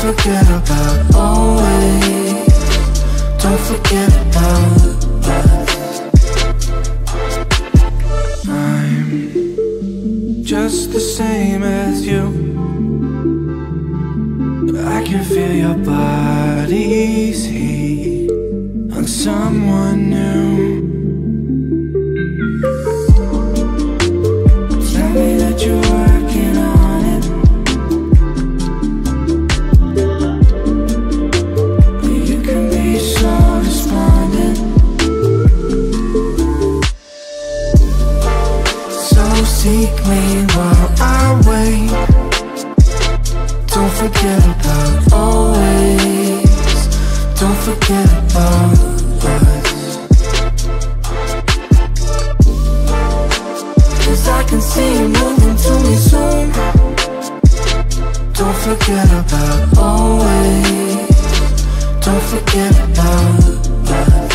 forget about always. Don't forget about us. I'm just the same as you. I can feel your body's heat on someone new. Tell me that you're working on it. You can be so despondent. So seek me while I wait. Don't forget about always. Don't forget about us. 'Cause I can see you moving to me soon. Don't forget about always. Don't forget about us.